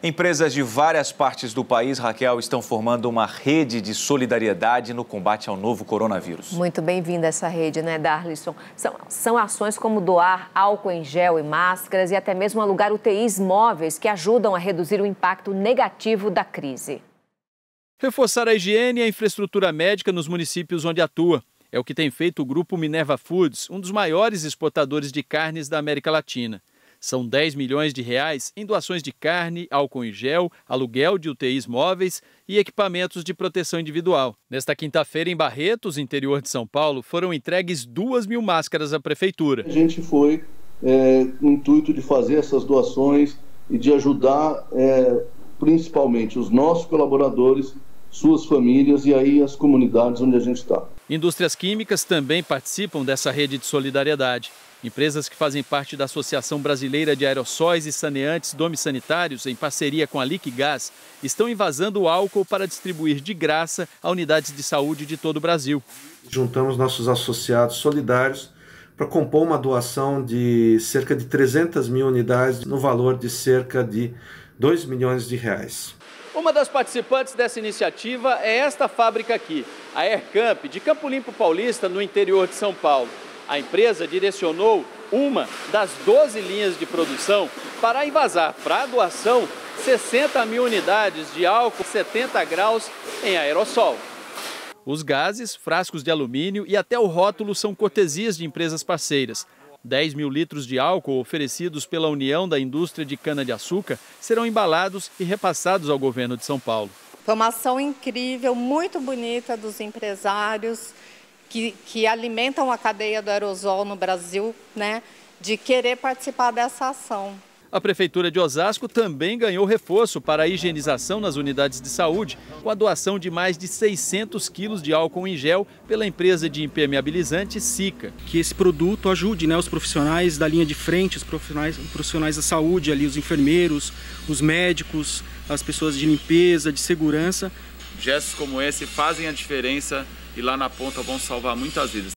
Empresas de várias partes do país, Raquel, estão formando uma rede de solidariedade no combate ao novo coronavírus. Muito bem-vinda essa rede, né, Darlison? São ações como doar álcool em gel e máscaras e até mesmo alugar UTIs móveis que ajudam a reduzir o impacto negativo da crise. Reforçar a higiene e a infraestrutura médica nos municípios onde atua. É o que tem feito o Grupo Minerva Foods, um dos maiores exportadores de carnes da América Latina. São 10 milhões de reais em doações de carne, álcool em gel, aluguel de UTIs móveis e equipamentos de proteção individual. Nesta quinta-feira, em Barretos, interior de São Paulo, foram entregues 2.000 máscaras à prefeitura. A gente foi com o intuito de fazer essas doações e de ajudar principalmente os nossos colaboradores, suas famílias e aí as comunidades onde a gente está. Indústrias químicas também participam dessa rede de solidariedade. Empresas que fazem parte da Associação Brasileira de Aerossóis e Saneantes Domissanitários, em parceria com a Liquigás, estão envasando o álcool para distribuir de graça a unidades de saúde de todo o Brasil. Juntamos nossos associados solidários para compor uma doação de cerca de 300 mil unidades no valor de cerca de 2 milhões de reais. Uma das participantes dessa iniciativa é esta fábrica aqui, a Aircamp, de Campo Limpo Paulista, no interior de São Paulo. A empresa direcionou uma das 12 linhas de produção para envasar para a doação 60 mil unidades de álcool 70 graus em aerossol. Os gases, frascos de alumínio e até o rótulo são cortesias de empresas parceiras. 10 mil litros de álcool oferecidos pela União da Indústria de Cana-de-Açúcar serão embalados e repassados ao governo de São Paulo. Foi uma ação incrível, muito bonita dos empresários que alimentam a cadeia do aerosol no Brasil, né, de querer participar dessa ação. A Prefeitura de Osasco também ganhou reforço para a higienização nas unidades de saúde, com a doação de mais de 600 quilos de álcool em gel pela empresa de impermeabilizante Sica. Que esse produto ajude, né, os profissionais da linha de frente, os profissionais da saúde, ali, os enfermeiros, os médicos, as pessoas de limpeza, de segurança. Gestos como esse fazem a diferença e lá na ponta vão salvar muitas vidas.